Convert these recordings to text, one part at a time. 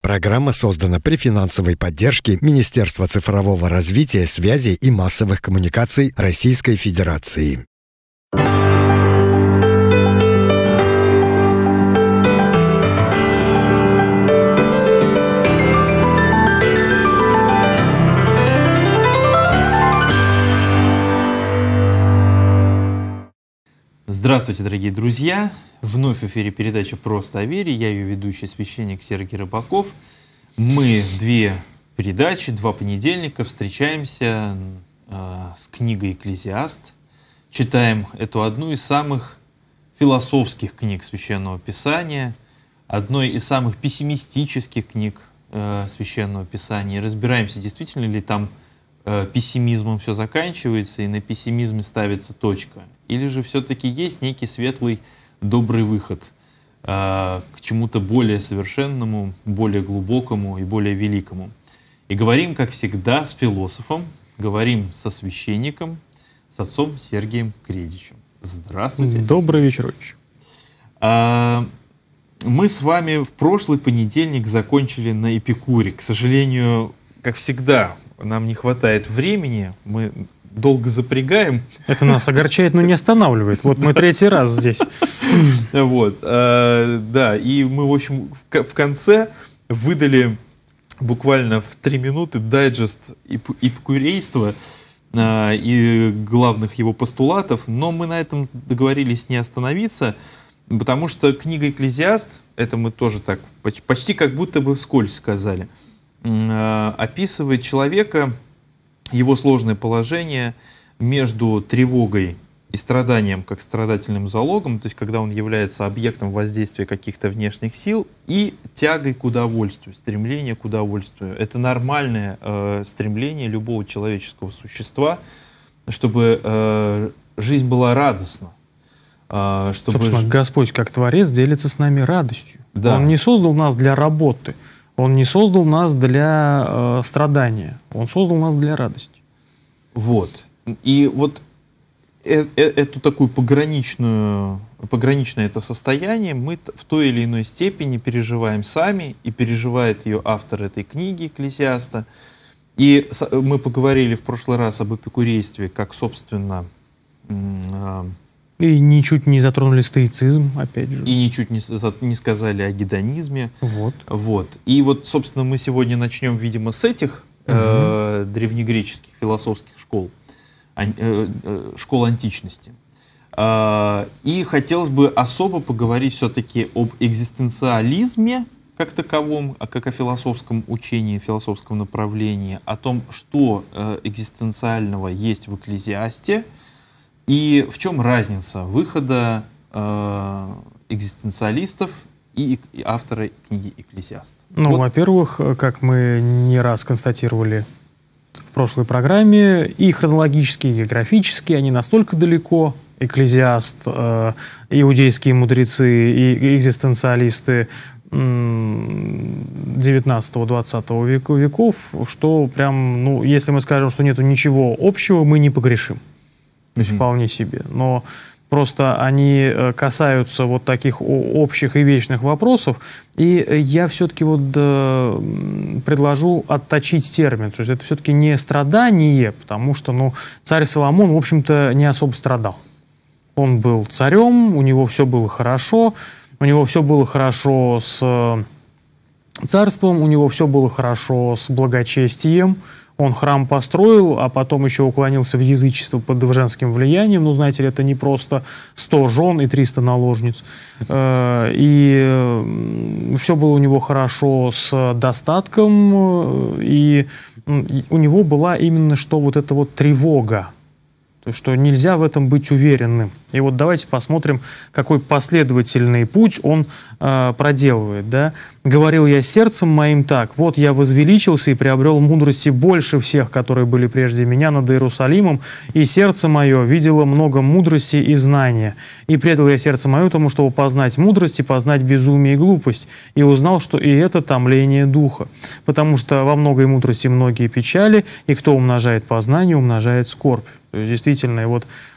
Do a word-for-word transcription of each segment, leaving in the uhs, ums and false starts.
Программа создана при финансовой поддержке Министерства цифрового развития, связи и массовых коммуникаций Российской Федерации. Здравствуйте, дорогие друзья! Вновь в эфире передача «Просто о вере». Я ее ведущий, священник Сергей Рыбаков. Мы две передачи, два понедельника встречаемся э, с книгой «Экклезиаст». Читаем эту одну из самых философских книг Священного Писания, одной из самых пессимистических книг э, Священного Писания. Разбираемся, действительно ли там э, пессимизмом все заканчивается и на пессимизме ставится точка. Или же все-таки есть некий светлый, добрый выход э, к чему-то более совершенному, более глубокому и более великому. И говорим, как всегда, с философом, говорим со священником, с отцом Сергием Кредичем. Здравствуйте. Добрый вечер, отче. А, мы с вами в прошлый понедельник закончили на Эпикуре. К сожалению, как всегда, нам не хватает времени, мы долго запрягаем. Это нас огорчает, но не останавливает. Вот мы третий раз здесь. Вот, да, и мы, в общем, в конце выдали буквально в три минуты дайджест эпикурейства и главных его постулатов, но мы на этом договорились не остановиться, потому что книга «Экклезиаст», это мы тоже так почти как будто бы вскользь сказали, описывает человека, его сложное положение между тревогой и страданием как страдательным залогом, то есть когда он является объектом воздействия каких-то внешних сил, и тягой к удовольствию, стремление к удовольствию. Это нормальное э, стремление любого человеческого существа, чтобы э, жизнь была радостна. Э, чтобы... Собственно, Господь как Творец делится с нами радостью. Да. Он не создал нас для работы. Он не создал нас для э, страдания, Он создал нас для радости. Вот. И вот э -э эту такую пограничную, пограничное это состояние мы в той или иной степени переживаем сами, и переживает ее автор этой книги «Экклезиаста». И мы поговорили в прошлый раз об эпикурействе, как, собственно... Э И ничуть не затронули стоицизм, опять же. И ничуть не, не сказали о гедонизме. Вот. Вот. И вот, собственно, мы сегодня начнем, видимо, с этих угу. э, древнегреческих философских школ, ан, э, э, школ античности. Э, и хотелось бы особо поговорить все-таки об экзистенциализме как таковом, а как о философском учении, философском направлении, о том, что э, экзистенциального есть в «Экклезиасте», и в чем разница выхода э, экзистенциалистов и, и автора книги «Экклезиаст»? Ну, вот. Во-первых, как мы не раз констатировали в прошлой программе, и хронологически, и географически они настолько далеко, «Экклезиаст», э, иудейские мудрецы и экзистенциалисты девятнадцатого-двадцатого веков, что прям, ну, если мы скажем, что нету ничего общего, мы не погрешим. То есть mm-hmm. вполне себе. Но просто они касаются вот таких общих и вечных вопросов. И я все-таки вот э, предложу отточить термин. То есть это все-таки не страдание, потому что ну, царь Соломон, в общем-то, не особо страдал. Он был царем, у него все было хорошо. У него все было хорошо с царством, у него все было хорошо с благочестием. Он храм построил, а потом еще уклонился в язычество под женским влиянием. Ну, знаете ли, это не просто сто жен и триста наложниц. И все было у него хорошо с достатком, и у него была именно что вот эта вот тревога. То есть, что нельзя в этом быть уверенным. И вот давайте посмотрим, какой последовательный путь он э, проделывает. Да? «Говорил я сердцем моим так, вот я возвеличился и приобрел мудрости больше всех, которые были прежде меня над Иерусалимом, и сердце мое видело много мудрости и знания. И предал я сердце мое тому, чтобы познать мудрость и познать безумие и глупость, и узнал, что и это томление духа. Потому что во многой мудрости многие печали, и кто умножает познание, умножает скорбь». То есть, действительно, и вот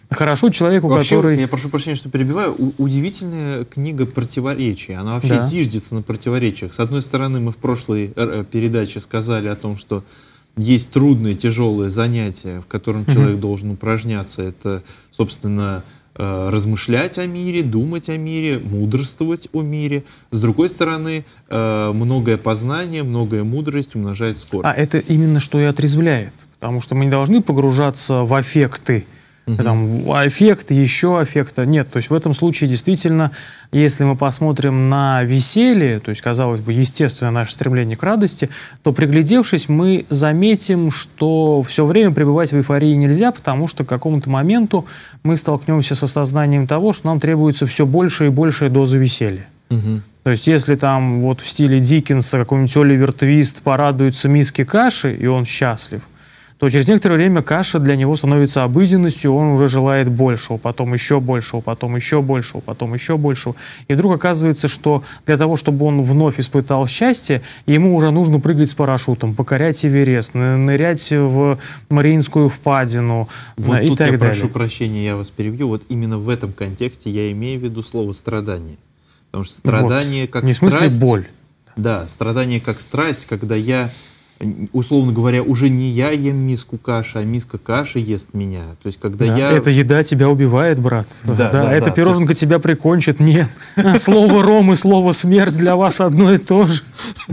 Хорошо человеку, вообще, который... Я прошу прощения, что перебиваю. У, удивительная книга противоречий. Она вообще Да. зиждется на противоречиях. С одной стороны, мы в прошлой э, передаче сказали о том, что есть трудные, тяжелые занятия, в котором Мгм. человек должен упражняться. Это, собственно, э, размышлять о мире, думать о мире, мудрствовать о мире. С другой стороны, э, многое познание, многое мудрость умножает скорость. А это именно что и отрезвляет. Потому что мы не должны погружаться в аффекты. Мгм. Там, аффект, еще аффекта. Нет, то есть в этом случае действительно, если мы посмотрим на веселье, то есть, казалось бы, естественно, наше стремление к радости, то, приглядевшись, мы заметим, что все время пребывать в эйфории нельзя, потому что к какому-то моменту мы столкнемся с осознанием того, что нам требуется все больше и большая доза веселья. Мгм. То есть, если там вот в стиле Диккенса какой-нибудь Оливер Твист порадуется миске каши, и он счастлив, то через некоторое время каша для него становится обыденностью, он уже желает большего, потом еще большего, потом еще большего, потом еще большего. И вдруг оказывается, что для того, чтобы он вновь испытал счастье, ему уже нужно прыгать с парашютом, покорять Эверест, ны- нырять в Мариинскую впадину, Вот и тут так я далее. прошу прощения, я вас перебью. Вот именно в этом контексте я имею в виду слово «страдание». Потому что страдание Вот. как Не в смысле страсть... боль. Да, страдание как страсть, когда я, условно говоря, уже не я ем миску каши, а миска каши ест меня. То есть, когда Да, я... эта еда тебя убивает, брат. Да, да, эта да, пироженка тебя прикончит. Нет. Слово «ром» и слово «смерть» для вас одно и то же.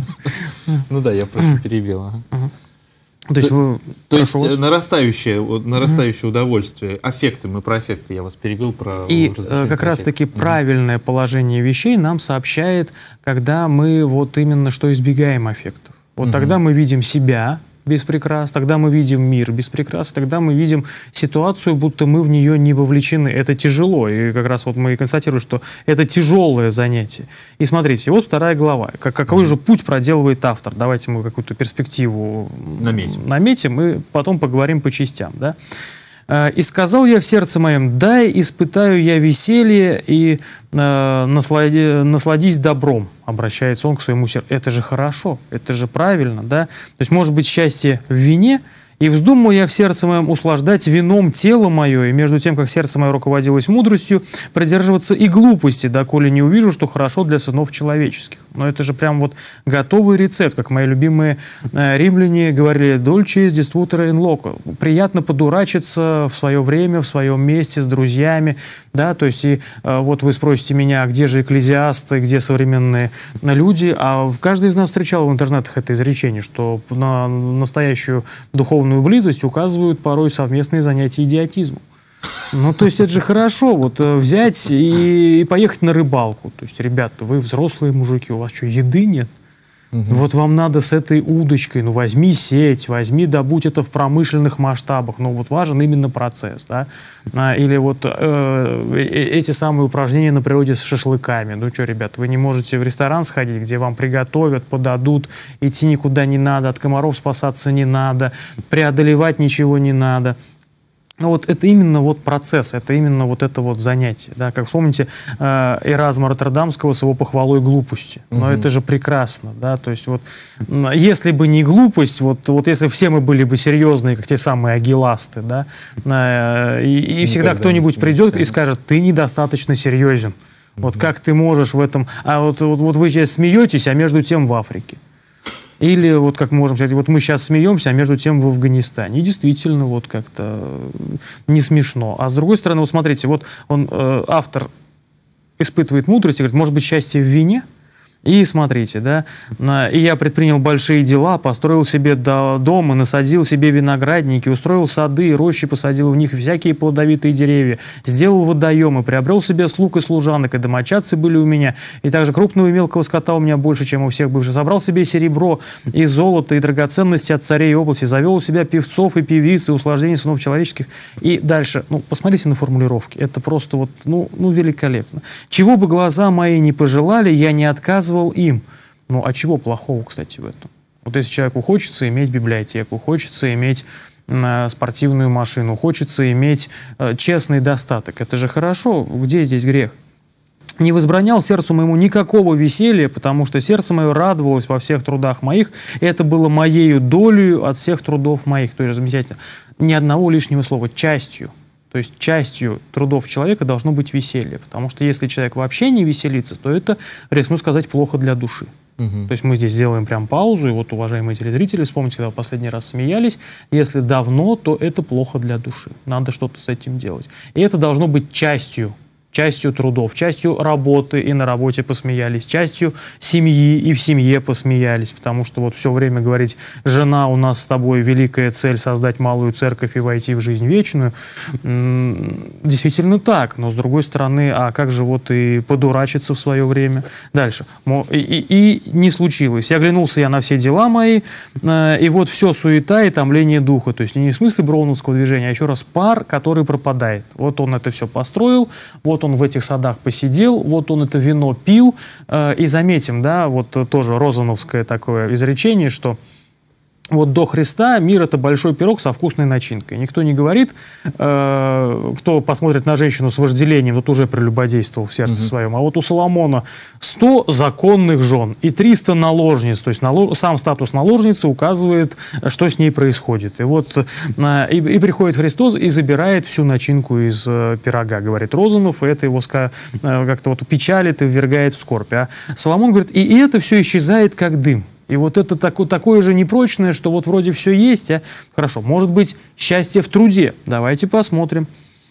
Ну да, я просто перебил. ага. То есть вы... То есть прошу вас. э, нарастающее, вот, нарастающее удовольствие, аффекты, мы про аффекты, я вас перебил, про... И размышления э, как про раз-таки аффекты. правильное положение вещей нам сообщает, когда мы вот именно что избегаем аффектов. Вот Мгм. тогда мы видим себя без прикрас, тогда мы видим мир без прикрас, тогда мы видим ситуацию, будто мы в нее не вовлечены. Это тяжело. И как раз вот мы и констатируем, что это тяжелое занятие. И смотрите, вот вторая глава. Как, какой же путь проделывает автор? Давайте мы какую-то перспективу Наметим. наметим и потом поговорим по частям. Да? «И сказал я в сердце моем, дай испытаю я веселье и э, наслади, насладись добром», обращается он к своему сердцу. Это же хорошо, это же правильно, да? То есть может быть счастье в вине, «И вздумал я в сердце моем услаждать вином тело мое, и между тем, как сердце мое руководилось мудростью, придерживаться и глупости, доколе не увижу, что хорошо для сынов человеческих». Но это же прям вот готовый рецепт, как мои любимые э, римляне говорили: «Dolce distutere in loco». Приятно подурачиться в свое время, в своем месте, с друзьями, да, то есть и э, вот вы спросите меня, где же экклезиасты, где современные люди, а каждый из нас встречал в интернетах это изречение, что на настоящую духовную близость указывают порой совместные занятия идиотизмом. Ну, то есть это же хорошо, вот взять и, и поехать на рыбалку. То есть, ребята, вы взрослые мужики, у вас что, еды нет? Угу. Вот вам надо с этой удочкой, ну, возьми сеть, возьми, добудь это в промышленных масштабах. Ну, вот важен именно процесс, да? А, или вот э, эти самые упражнения на природе с шашлыками. Ну, что, ребят, вы не можете в ресторан сходить, где вам приготовят, подадут, идти никуда не надо, от комаров спасаться не надо, преодолевать ничего не надо. Ну, вот это именно вот процесс, это именно вот это вот занятие. Да? Как вспомните э, Эразма Роттердамского с его похвалой глупости. Но угу. это же прекрасно. Да? То есть вот, если бы не глупость, вот, вот если все мы были бы серьезные, как те самые агиласты, да? э, и, и всегда кто-нибудь придет и скажет: ты недостаточно серьезен. Угу. Вот как ты можешь в этом... А вот, вот, вот вы сейчас смеетесь, а между тем в Африке. Или, вот как мы можем сказать, вот мы сейчас смеемся, а между тем в Афганистане. И действительно, вот как-то не смешно. А с другой стороны, вот смотрите, вот он, э, автор испытывает мудрость и говорит: может быть, счастье в вине? И смотрите, да, и я предпринял большие дела, построил себе дом и насадил себе виноградники, устроил сады и рощи, посадил в них всякие плодовитые деревья, сделал водоемы, приобрел себе слуг и служанок, и домочадцы были у меня, и также крупного и мелкого скота у меня больше, чем у всех бывших. Собрал себе серебро и золото, и драгоценности от царей и области, завел у себя певцов и певиц, и услаждений сынов человеческих. И дальше, ну, посмотрите на формулировки, это просто вот, ну, ну великолепно. «Чего бы глаза мои не пожелали, я не отказывал им». Ну, а чего плохого, кстати, в этом? Вот если человеку хочется иметь библиотеку, хочется иметь э, спортивную машину, хочется иметь э, честный достаток, это же хорошо. Где здесь грех? «Не возбранял сердцу моему никакого веселья, потому что сердце мое радовалось во всех трудах моих, и это было моею долею от всех трудов моих». То есть, замечательно, ни одного лишнего слова, частью. То есть частью трудов человека должно быть веселье. Потому что если человек вообще не веселится, то это, рискну сказать, плохо для души. Угу. То есть мы здесь сделаем прям паузу, и вот, уважаемые телезрители, вспомните, когда вы последний раз смеялись, если давно, то это плохо для души. Надо что-то с этим делать. И это должно быть частью. частью трудов, частью работы, и на работе посмеялись, частью семьи, и в семье посмеялись, потому что вот все время говорить: жена, у нас с тобой великая цель создать малую церковь и войти в жизнь вечную, действительно так, но с другой стороны, а как же вот и подурачиться в свое время? Дальше. И, и, и не случилось. Я оглянулся я на все дела мои, и вот все суета и томление духа, то есть не в смысле броуновского движения, а еще раз пар, который пропадает. Вот он это все построил, вот он в этих садах посидел, вот он это вино пил, э, и заметим, да, вот тоже розановское такое изречение, что вот до Христа мир — это большой пирог со вкусной начинкой. Никто не говорит, э, кто посмотрит на женщину с вожделением, тот уже прелюбодействовал в сердце угу. своем. А вот у Соломона сто законных жен и триста наложниц. То есть нало, сам статус наложницы указывает, что с ней происходит. И вот э, и, и приходит Христос и забирает всю начинку из э, пирога, говорит Розанов, и это его э, как-то вот печалит и ввергает в скорбь. А Соломон говорит, и, и это все исчезает как дым. И вот это тако, такое же непрочное, что вот вроде все есть, а хорошо, может быть, счастье в труде. Давайте посмотрим.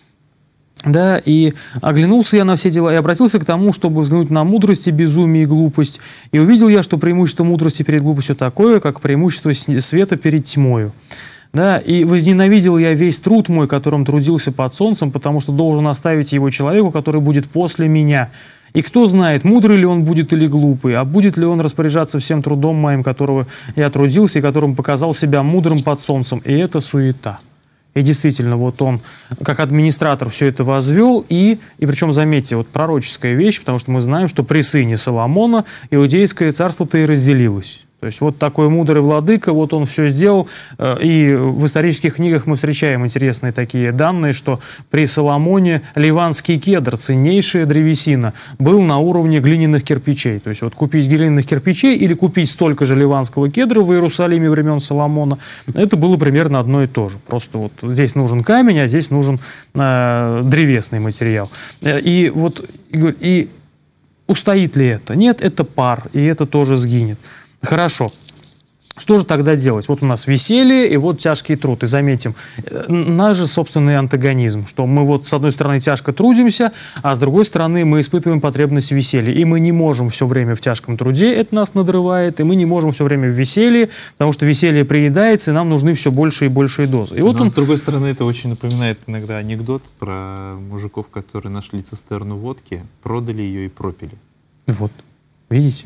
Да, и оглянулся я на все дела и обратился к тому, чтобы взглянуть на мудрость и безумие и глупость. И увидел я, что преимущество мудрости перед глупостью такое, как преимущество света перед тьмою. Да, и возненавидел я весь труд мой, которым трудился под солнцем, потому что должен оставить его человеку, который будет после меня. И кто знает, мудрый ли он будет или глупый, а будет ли он распоряжаться всем трудом моим, которого я трудился, и которым показал себя мудрым под солнцем. И это суета. И действительно, вот он, как администратор, все это возвел, и, и причем, заметьте, вот пророческая вещь, потому что мы знаем, что при сыне Соломона иудейское царство-то и разделилось. То есть вот такой мудрый владыка, вот он все сделал, и в исторических книгах мы встречаем интересные такие данные, что при Соломоне ливанский кедр, ценнейшая древесина, был на уровне глиняных кирпичей. То есть вот купить глиняных кирпичей или купить столько же ливанского кедра в Иерусалиме времен Соломона, это было примерно одно и то же. Просто вот здесь нужен камень, а здесь нужен э, древесный материал. И вот и устоит ли это? Нет, это пар, и это тоже сгинет. Хорошо. Что же тогда делать? Вот у нас веселье и вот тяжкий труд. И заметим, наш же собственный антагонизм, что мы вот с одной стороны тяжко трудимся, а с другой стороны мы испытываем потребность в веселье. И мы не можем все время в тяжком труде, это нас надрывает, и мы не можем все время в веселье, потому что веселье приедается, и нам нужны все больше и большие дозы. И вот Но, он... с другой стороны, это очень напоминает иногда анекдот про мужиков, которые нашли цистерну водки, продали ее и пропили. Вот. Видите?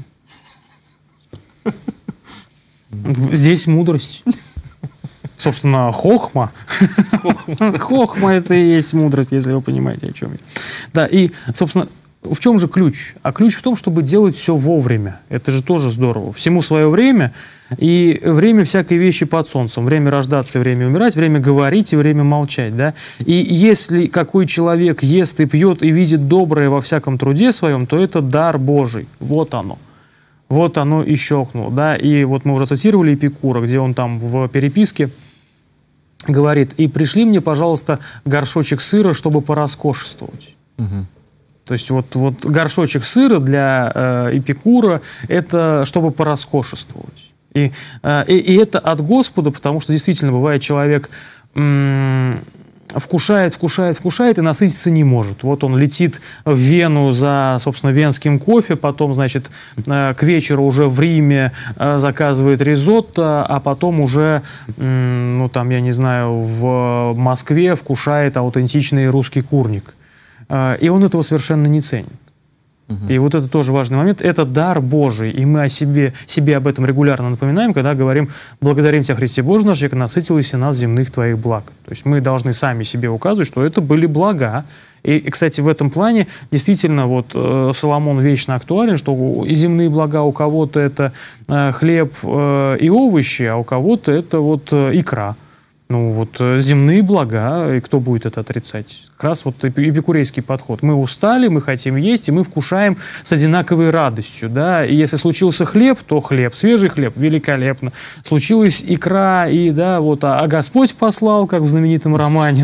Здесь мудрость. Собственно, хохма. Хохма — это и есть мудрость, если вы понимаете, о чем я. Да, и, собственно, в чем же ключ? А ключ в том, чтобы делать все вовремя. Это же тоже здорово. Всему свое время, и время всякой вещи под солнцем. Время рождаться и время умирать, время говорить и время молчать. Да? И если какой человек ест и пьет и видит доброе во всяком труде своем, то это дар Божий. Вот оно. Вот оно и щелкнуло, да, и вот мы уже цитировали Эпикура, где он там в переписке говорит: и пришли мне, пожалуйста, горшочек сыра, чтобы пороскошествовать. Угу. То есть вот, вот горшочек сыра для э, Эпикура — это чтобы пороскошествовать. И, э, и, и это от Господа, потому что действительно бывает человек... М- вкушает, вкушает, вкушает и насытиться не может. Вот он летит в Вену за, собственно, венским кофе, потом, значит, к вечеру уже в Риме заказывает ризотто, а потом уже, ну, там, я не знаю, в Москве вкушает аутентичный русский курник. И он этого совершенно не ценит. Угу. И вот это тоже важный момент. Это дар Божий, и мы о себе, себе об этом регулярно напоминаем, когда говорим: благодарим Тебя, Христе Боже наш, яко насытилась и нас земных Твоих благ. То есть мы должны сами себе указывать, что это были блага. И, и кстати, в этом плане действительно вот э, Соломон вечно актуален, что и земные блага у кого-то это э, хлеб э, и овощи, а у кого-то это вот э, икра. Ну вот земные блага, и кто будет это отрицать? Как раз вот эпикурейский подход. Мы устали, мы хотим есть, и мы вкушаем с одинаковой радостью. Да? И если случился хлеб, то хлеб, свежий хлеб, великолепно. Случилась икра, и, да, вот, а, а Господь послал, как в знаменитом романе.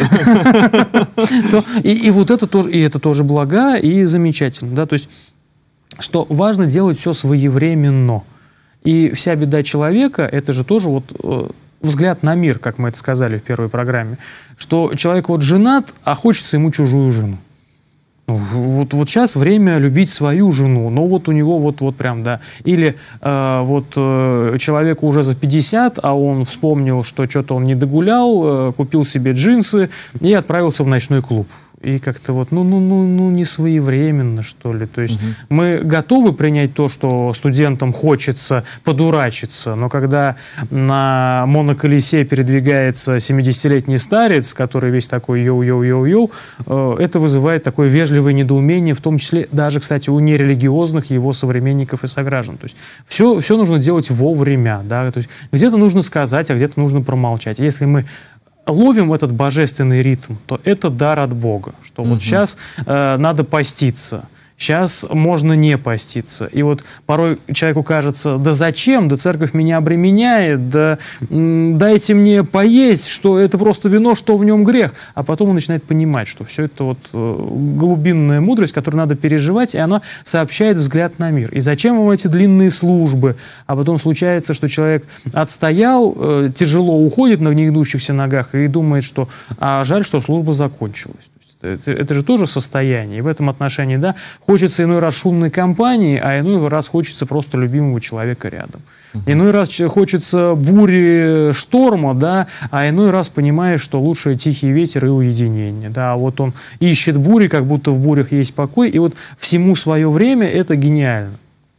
И вот это тоже, и это тоже блага, и замечательно. Да? То есть, что важно делать все своевременно. И вся беда человека, это же тоже вот взгляд на мир, как мы это сказали в первой программе, что человек вот женат, а хочется ему чужую жену. Вот, вот сейчас время любить свою жену, но вот у него вот, вот прям, да. Или э, вот э, человеку уже за пятьдесят, а он вспомнил, что что-то он не догулял, э, купил себе джинсы и отправился в ночной клуб. И как-то вот, ну, ну, ну, ну, не своевременно, что ли. То есть угу. мы готовы принять то, что студентам хочется подурачиться, но когда на моноколесе передвигается семидесятилетний старец, который весь такой йоу-йоу-йоу-йоу, э, это вызывает такое вежливое недоумение, в том числе даже, кстати, у нерелигиозных его современников и сограждан. То есть все, все нужно делать вовремя, да, то есть где-то нужно сказать, а где-то нужно промолчать. Если мы ловим этот божественный ритм, то это дар от Бога, что угу. вот сейчас э, надо поститься, сейчас можно не поститься. И вот порой человеку кажется, да зачем, да церковь меня обременяет, да м, дайте мне поесть, что это просто вино, что в нем грех. А потом он начинает понимать, что все это вот э, глубинная мудрость, которую надо переживать, и она сообщает взгляд на мир. И зачем вам эти длинные службы? А потом случается, что человек отстоял, э, тяжело уходит на гнедущихся ногах и думает, что а жаль, что служба закончилась. Это, это же тоже состояние. И в этом отношении, да, хочется иной раз шумной компании, а иной раз хочется просто любимого человека рядом. Uh-huh. Иной раз хочется бури, шторма, да, а иной раз понимаешь, что лучше тихий ветер и уединение. Да. Вот он ищет бури, как будто в бурях есть покой, и вот всему свое время это гениально.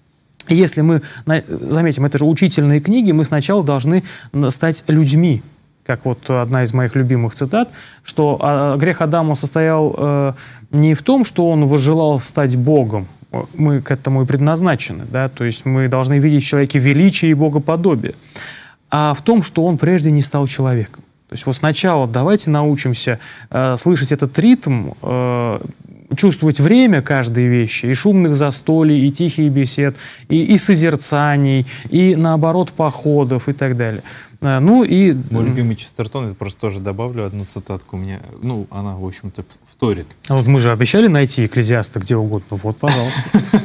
Если мы, заметим, это же учительные книги, мы сначала должны стать людьми. Как вот одна из моих любимых цитат, что а, грех Адама состоял э, не в том, что он возжелал стать Богом, мы к этому и предназначены, да, то есть мы должны видеть в человеке величие и богоподобие, а в том, что он прежде не стал человеком. То есть вот сначала давайте научимся э, слышать этот ритм, э, чувствовать время каждой вещи, и шумных застолий, и тихих бесед, и, и созерцаний, и, наоборот, походов и так далее. Ну и... Мой любимый Честертон, я просто тоже добавлю одну цитатку. Мне, ну, она, в общем-то, вторит. А вот мы же обещали найти Экклезиаста где угодно. Вот, пожалуйста.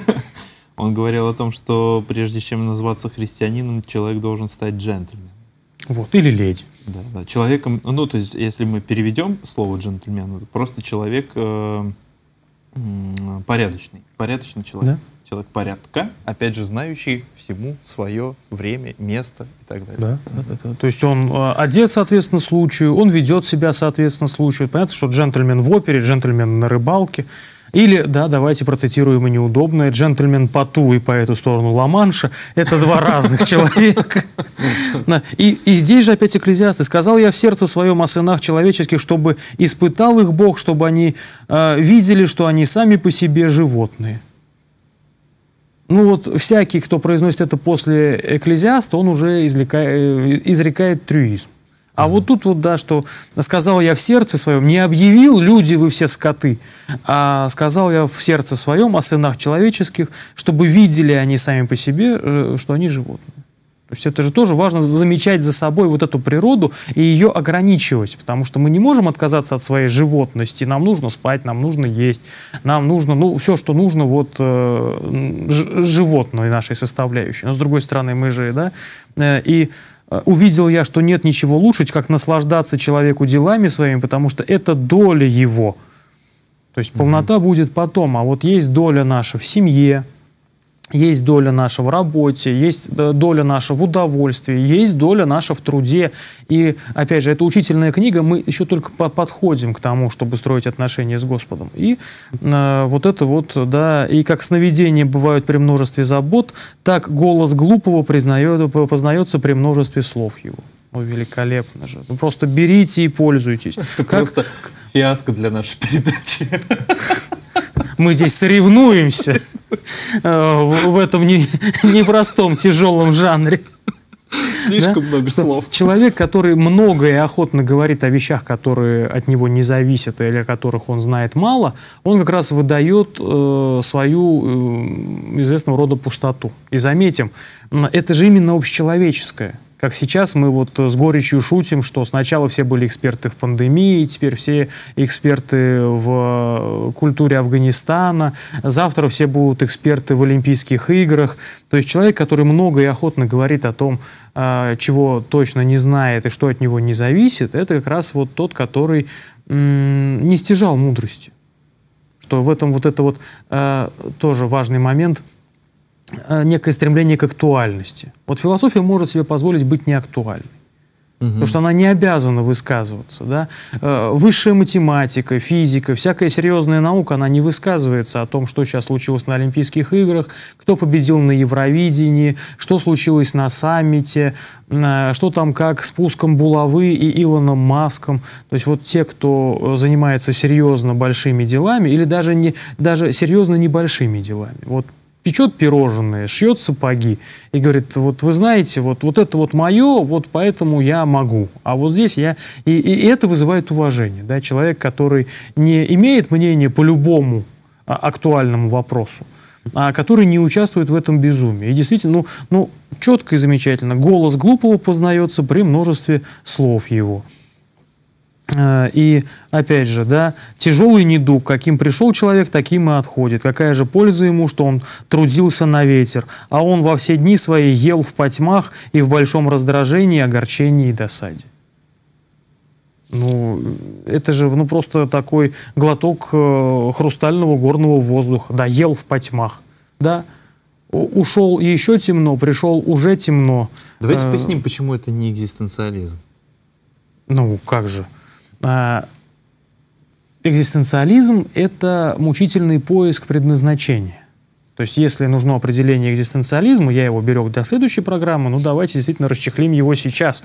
Он говорил о том, что прежде чем назваться христианином, человек должен стать джентльменом. Вот, или леди. Да, да. Человеком, ну, то есть, если мы переведем слово джентльмен, это просто человек э, э, порядочный. Порядочный человек. Да? Человек порядка, опять же, знающий всему свое время, место и так далее. Да, да, да, да. То есть он э, одет соответственно случаю, он ведет себя соответственно случаю. Понятно, что джентльмен в опере, джентльмен на рыбалке. Или, да, давайте процитируем и неудобное, джентльмен по ту и по эту сторону Ла-Манша. Это два разных человека. И здесь же опять Экклезиаст. «И сказал я в сердце своем о сынах человеческих, чтобы испытал их Бог, чтобы они видели, что они сами по себе животные». Ну вот всякий, кто произносит это после Экклезиаста, он уже изрекает, изрекает трюизм. А mm-hmm. вот тут вот, да, что сказал я в сердце своем, не объявил, люди вы все скоты, а сказал я в сердце своем о сынах человеческих, чтобы видели они сами по себе, что они животные. То есть это же тоже важно замечать за собой вот эту природу и ее ограничивать, потому что мы не можем отказаться от своей животности. Нам нужно спать, нам нужно есть, нам нужно, ну, все, что нужно вот э, животной нашей составляющей. Но с другой стороны, мы же, да, э, и увидел я, что нет ничего лучше, как наслаждаться человеку делами своими, потому что это доля его. То есть полнота mm-hmm. будет потом, а вот есть доля наша в семье, есть доля наша в работе, есть доля наша в удовольствии, есть доля наша в труде. И, опять же, это учительная книга, мы еще только по подходим к тому, чтобы строить отношения с Господом. И э, вот это вот, да, и как сновидения бывают при множестве забот, так голос глупого признает, познается при множестве слов его. Ну, великолепно же. Вы просто берите и пользуйтесь. Это как... просто фиаско для нашей передачи. Мы здесь соревнуемся в этом непростом, тяжелом жанре. Слишком много слов. Человек, который много и охотно говорит о вещах, которые от него не зависят или о которых он знает мало, он как раз выдает э, свою э, известного рода пустоту. И заметим, это же именно общечеловеческое. Как сейчас мы вот с горечью шутим, что сначала все были эксперты в пандемии, теперь все эксперты в культуре Афганистана, завтра все будут эксперты в Олимпийских играх. То есть человек, который много и охотно говорит о том, чего точно не знает и что от него не зависит, это как раз вот тот, который не стяжал мудрости. Что в этом вот это вот тоже важный момент – некое стремление к актуальности. Вот философия может себе позволить быть неактуальной. Угу. Потому что она не обязана высказываться. Да? Высшая математика, физика, всякая серьезная наука, она не высказывается о том, что сейчас случилось на Олимпийских играх, кто победил на Евровидении, что случилось на саммите, что там как с пуском булавы и Илоном Маском. То есть вот те, кто занимается серьезно большими делами, или даже, не, даже серьезно небольшими делами. Вот печет пирожные, шьет сапоги и говорит, вот вы знаете, вот, вот это вот мое, вот поэтому я могу. А вот здесь я... И, и это вызывает уважение. Да? Человек, который не имеет мнения по любому а, актуальному вопросу, а который не участвует в этом безумии. И действительно, ну, ну, четко и замечательно, голос глупого познается при множестве слов его. И, опять же, да, тяжелый недуг, каким пришел человек, таким и отходит. Какая же польза ему, что он трудился на ветер, а он во все дни свои ел в потьмах и в большом раздражении, огорчении и досаде. Ну, это же ну, просто такой глоток э, хрустального горного воздуха. Да, ел в потьмах, да. Ушел еще темно, пришел уже темно. Давайте э, поясним, почему это не экзистенциализм. Ну, как же. Экзистенциализм – это мучительный поиск предназначения. То есть, если нужно определение экзистенциализма, я его берег для следующей программы, ну давайте действительно расчехлим его сейчас.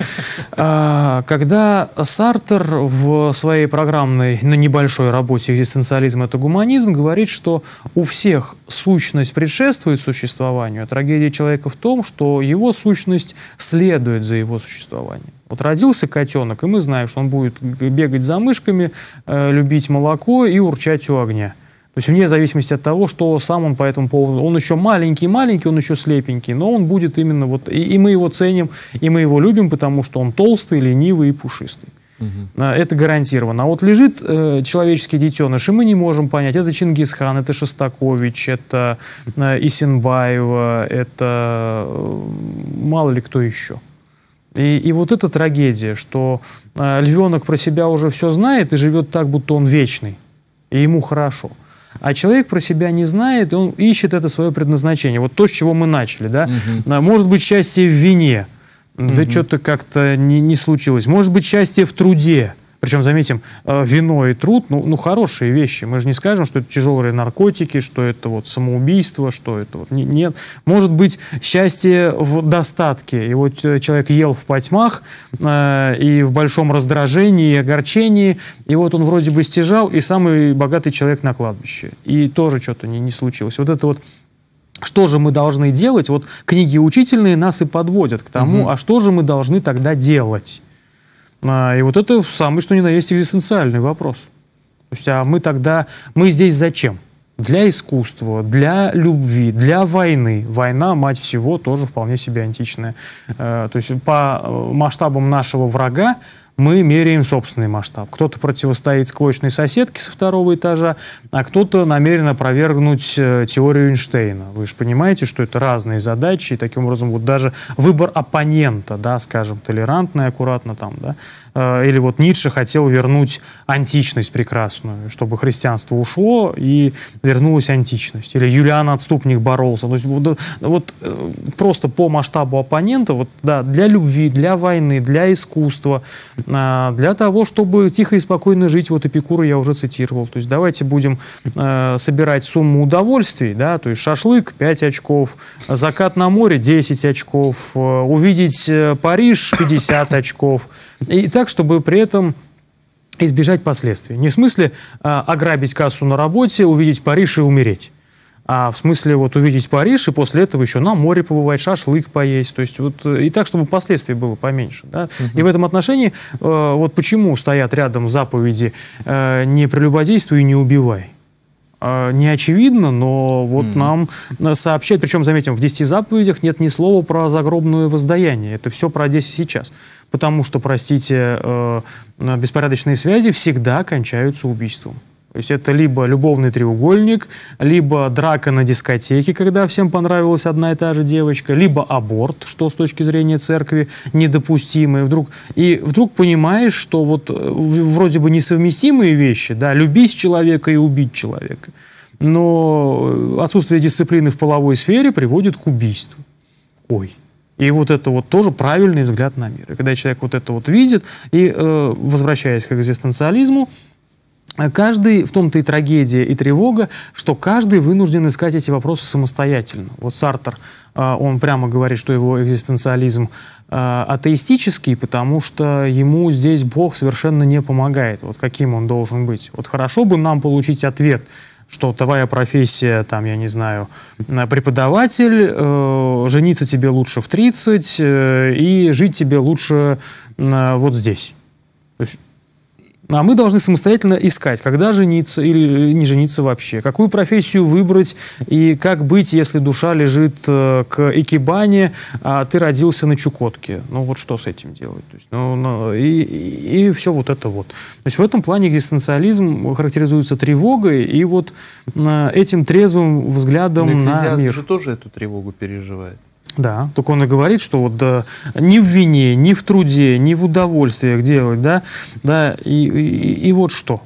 Когда Сартер в своей программной, на небольшой работе «Экзистенциализм – это гуманизм» говорит, что у всех сущность предшествует существованию, а трагедия человека в том, что его сущность следует за его существованием. Вот родился котенок, и мы знаем, что он будет бегать за мышками, э, любить молоко и урчать у огня. То есть вне зависимости от того, что сам он по этому поводу... Он еще маленький-маленький, он еще слепенький, но он будет именно вот... И, и мы его ценим, и мы его любим, потому что он толстый, ленивый и пушистый. Угу. Это гарантированно. А вот лежит э, человеческий детеныш, и мы не можем понять, это Чингисхан, это Шостакович, это э, Исенбаева, это э, мало ли кто еще. И, и вот эта трагедия, что э, львенок про себя уже все знает и живет так, будто он вечный, и ему хорошо. А человек про себя не знает, и он ищет это свое предназначение. Вот то, с чего мы начали. Да? Угу. Может быть, счастье в вине, угу. да что-то как-то не, не случилось. Может быть, счастье в труде. Причем, заметим, вино и труд, ну, ну, хорошие вещи. Мы же не скажем, что это тяжелые наркотики, что это вот самоубийство, что это вот... Нет. Может быть, счастье в достатке. И вот человек ел в потьмах э, и в большом раздражении и огорчении, и вот он вроде бы стяжал, и самый богатый человек на кладбище. И тоже что-то не, не случилось. Вот это вот... Что же мы должны делать? Вот книги учительные нас и подводят к тому, угу. а что же мы должны тогда делать? И вот это самый, что ни на есть, экзистенциальный вопрос. То есть, а мы тогда, мы здесь зачем? Для искусства, для любви, для войны. Война, мать всего, тоже вполне себе античная. То есть по масштабам нашего врага мы меряем собственный масштаб. Кто-то противостоит склочной соседке со второго этажа, а кто-то намерен опровергнуть теорию Эйнштейна. Вы же понимаете, что это разные задачи, и таким образом вот даже выбор оппонента, да, скажем, толерантно и аккуратно там, да, или вот Ницше хотел вернуть античность прекрасную, чтобы христианство ушло и вернулась античность. Или Юлиан Отступник боролся. То есть вот, вот просто по масштабу оппонента, вот, да, для любви, для войны, для искусства, для того, чтобы тихо и спокойно жить, вот Эпикура я уже цитировал. То есть давайте будем э, собирать сумму удовольствий, да, то есть шашлык пять очков, закат на море десять очков, э, увидеть Париж пятьдесят очков. И так, чтобы при этом избежать последствий. Не в смысле э, ограбить кассу на работе, увидеть Париж и умереть. а в смысле вот увидеть Париж и после этого еще на море побывать, шашлык поесть, то есть вот и так, чтобы последствий было поменьше. Да? Uh-huh. И в этом отношении э, вот почему стоят рядом заповеди э, «не прелюбодействуй и не убивай». Э, не очевидно, но вот uh-huh. нам сообщают, причем, заметим, в десяти заповедях нет ни слова про загробное воздаяние, это все про здесь и сейчас. Потому что, простите, э, беспорядочные связи всегда кончаются убийством. То есть это либо любовный треугольник, либо драка на дискотеке, когда всем понравилась одна и та же девочка, либо аборт, что с точки зрения церкви недопустимо. И вдруг, и вдруг понимаешь, что вот вроде бы несовместимые вещи, да, любить человека и убить человека, но отсутствие дисциплины в половой сфере приводит к убийству. Ой. И вот это вот тоже правильный взгляд на мир. И когда человек вот это вот видит, и э, возвращаясь к экзистенциализму, каждый, в том-то и трагедия, и тревога, что каждый вынужден искать эти вопросы самостоятельно. Вот Сартр, он прямо говорит, что его экзистенциализм атеистический, потому что ему здесь Бог совершенно не помогает. Вот каким он должен быть. Вот хорошо бы нам получить ответ, что твоя профессия, там, я не знаю, преподаватель, э, жениться тебе лучше в тридцать, э, и жить тебе лучше э, вот здесь. То есть, а мы должны самостоятельно искать, когда жениться или не жениться вообще, какую профессию выбрать и как быть, если душа лежит э, к икебане, а ты родился на Чукотке. Ну вот что с этим делать? То есть, ну, ну, и, и, и все вот это вот. То есть в этом плане экзистенциализм характеризуется тревогой и вот э, этим трезвым взглядом на мир. Же тоже эту тревогу переживает. Да, только он и говорит, что вот да, ни в вине, ни в труде, ни в удовольствиях делать, да, да, и, и, и вот что.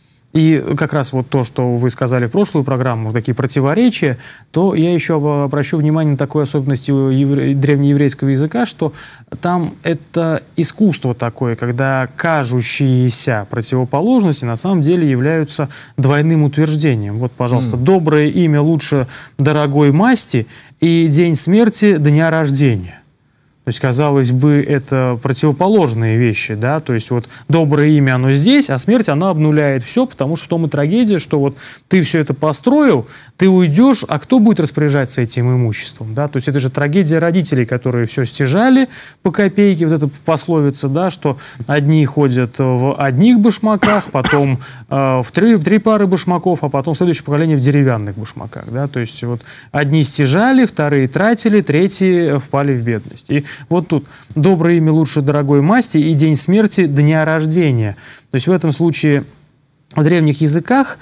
И как раз вот то, что вы сказали в прошлую программу, такие противоречия, то я еще обращу внимание на такую особенность евре... древнееврейского языка, что там это искусство такое, когда кажущиеся противоположности на самом деле являются двойным утверждением. Вот, пожалуйста, mm. доброе имя лучше дорогой масти и день смерти дня рождения. То есть, казалось бы, это противоположные вещи, да, то есть вот доброе имя, оно здесь, а смерть, она обнуляет все, потому что в том и трагедия, что вот ты все это построил, ты уйдешь, а кто будет распоряжаться этим имуществом, да, то есть это же трагедия родителей, которые все стяжали по копейке, вот эта пословица, да, что одни ходят в одних башмаках, потом э, в три, три пары башмаков, а потом следующее поколение в деревянных башмаках, да, то есть вот одни стяжали, вторые тратили, третьи впали в бедность. И вот тут доброе имя лучше дорогой масти и день смерти дня рождения. То есть в этом случае в древних языках,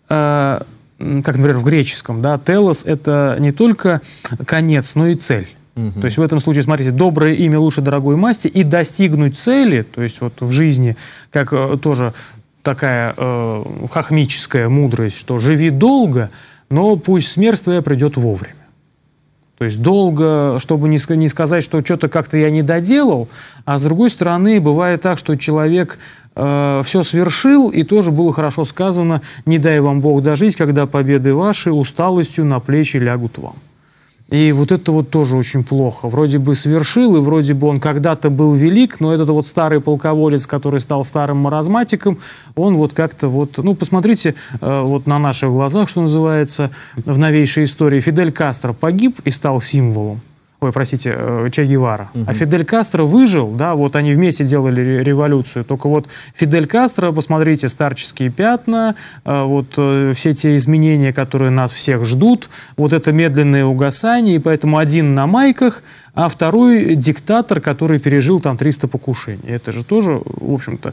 э, как, например, в греческом, да, телос — это не только конец, но и цель. Угу. То есть в этом случае, смотрите, доброе имя лучше дорогой масти и достигнуть цели, то есть вот в жизни, как э, тоже такая э, хохмическая мудрость, что живи долго, но пусть смерть твоя придет вовремя. То есть долго, чтобы не, не сказать, что что-то как-то я не доделал, а с другой стороны, бывает так, что человек э, все свершил, и тоже было хорошо сказано: «Не дай вам Бог дожить, когда победы ваши усталостью на плечи лягут вам». И вот это вот тоже очень плохо. Вроде бы совершил, и вроде бы он когда-то был велик, но этот вот старый полководец, который стал старым маразматиком, он вот как-то вот... Ну, посмотрите э, вот на наших глазах, что называется, в новейшей истории. Фидель Кастро погиб и стал символом. Ой, простите, э, Че Гевара. Угу. А Фидель Кастро выжил, да, вот они вместе делали революцию. Только вот Фидель Кастро, посмотрите, старческие пятна, э, вот э, все те изменения, которые нас всех ждут, вот это медленное угасание, и поэтому один на майках, а второй диктатор, который пережил там триста покушений. Это же тоже, в общем-то,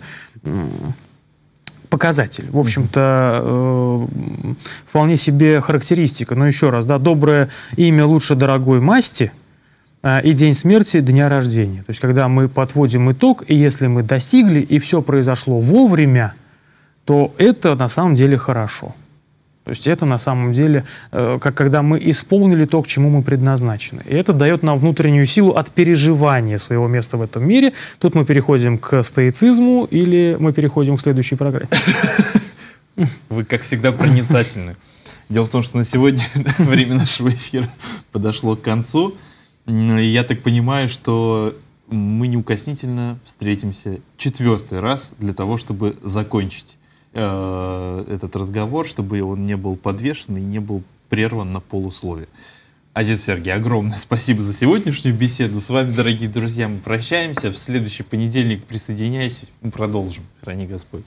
показатель. В общем-то, э, вполне себе характеристика. Но еще раз, да, доброе имя лучше дорогой масти, и день смерти дня рождения. То есть, когда мы подводим итог, и если мы достигли, и все произошло вовремя, то это на самом деле хорошо. То есть это на самом деле, э, как когда мы исполнили то, к чему мы предназначены. И это дает нам внутреннюю силу от переживания своего места в этом мире. Тут мы переходим к стоицизму или мы переходим к следующей программе. Вы, как всегда, проницательны. Дело в том, что на сегодня время нашего эфира подошло к концу. И я так понимаю, что мы неукоснительно встретимся четвертый раз для того, чтобы закончить э, этот разговор, чтобы он не был подвешен и не был прерван на полусловие. Отец Сергей, огромное спасибо за сегодняшнюю беседу. С вами, дорогие друзья, мы прощаемся. В следующий понедельник присоединяйся, мы продолжим. Храни Господь.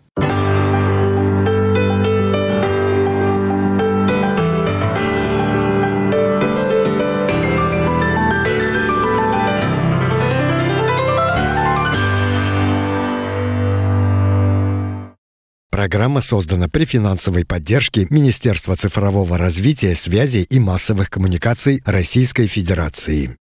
Программа создана при финансовой поддержке Министерства цифрового развития, связи и массовых коммуникаций Российской Федерации.